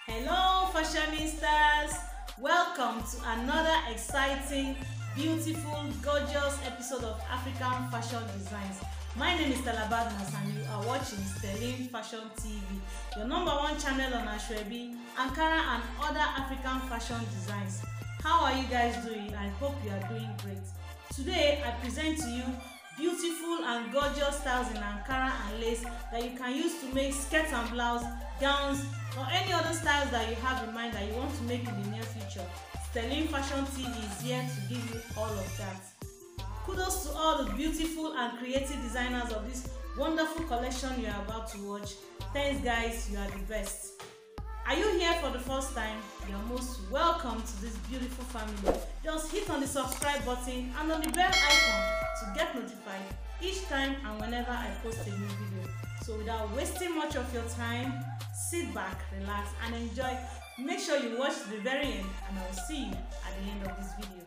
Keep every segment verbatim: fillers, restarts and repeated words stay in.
Hello, fashionistas! Welcome to another exciting, beautiful, gorgeous episode of African Fashion Designs. My name is Talabadnas and you are watching Sterling Fashion T V, your number one channel on Asoebi, Ankara and other African fashion designs. How are you guys doing? I hope you are doing great. Today, I present to you beautiful and gorgeous styles in Ankara and lace that you can use to make skirts and blouse, gowns, or any other styles that you have in mind that you want to make in the near future. Sterling Fashion T V is here to give you all of that. Kudos to all the beautiful and creative designers of this wonderful collection you are about to watch. Thanks guys, you are the best. Are you here for the first time? You are most welcome to this beautiful family. Just hit on the subscribe button and on the bell icon to get notified each time and whenever I post a new video. So without wasting much of your time, sit back, relax and enjoy. Make sure you watch to the very end and I will see you at the end of this video.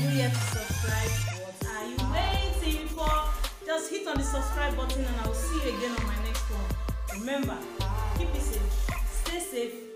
you yet to subscribe? What are you waiting for? Just hit on the subscribe button and I will see you again on my next one. Remember, keep it safe, stay safe,